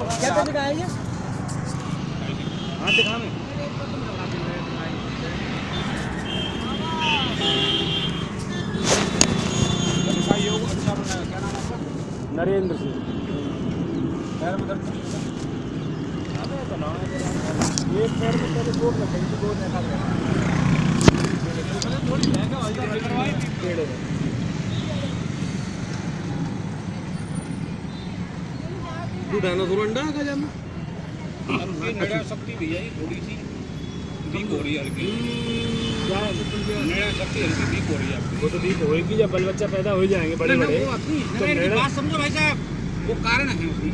क्या क्या दिखाएंगे? हाँ दिखा में अच्छा बनाया। क्या नाम आपका? नरेंद्र सिंह। पैर में दर्द तो ना एक पैर में पहले चोट लग गई थी, दो देखा गया थोड़ी महंगा डायनासोर अंडा का जाना नड़ा शक्ति भैया ये थोड़ी सी वीक हो रही है हल्की। नड़ा शक्ति हल्की वीक हो रही है आपकी। वो तो वीक होएगी जब बाल बच्चा पैदा हो जाएंगे बड़े बड़े तो नड़ा बात समझो भाई साहब, वो कारण है उसकी।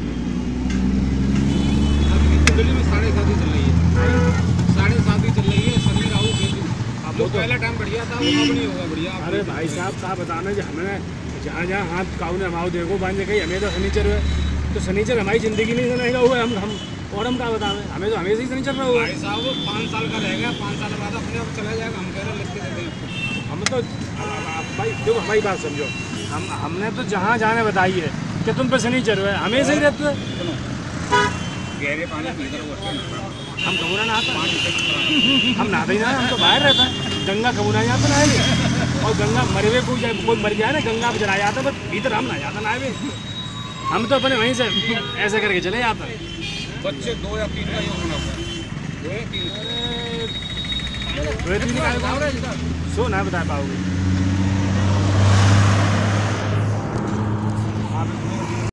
अभी दिल्ली में 7.5 चल रही है, 7.5 चल रही है। शनि राहु केतु अब वो पहला टाइम बढ़िया था, वो अब नहीं होगा बढ़िया। अरे भाई साहब क्या बताना जो हमें जहाँ जहाँ हाथ काऊ ने हमारे देखो बांधे कहीं हमें तो शनिचर है तो शनिचर हमारी जिंदगी नहीं रहेगा हुआ है। हम और हम क्या बताएं, हमें तो हमेशा ही शनिचर रहा हुआ भाई साहब। वो 5 साल का रहेगा, 5 साल बाद अपने आप चला जाएगा। हम कह रहे लिख के देते हैं हम तो। भाई देखो हमारी बात समझो, हमने तो जहाँ जाने बताई है कि तुम पे शनिचर है, हमेशा ही रहते हैं। गहरे पानी हम कबूरा नहाते हैं, हम नहाते ही ना, हम तो बाहर रहते हैं। गंगा कबूरा जाते नहाए और गंगा मरवे को कोई मर जाए ना गंगा पर चला जाता है, बस भीतर हम ना जाता नहाए। हम तो अपने वहीं से ऐसे करके चले जाते हैं। बच्चे 2 या 3 का ही होना सो ना बता पाओगे आप।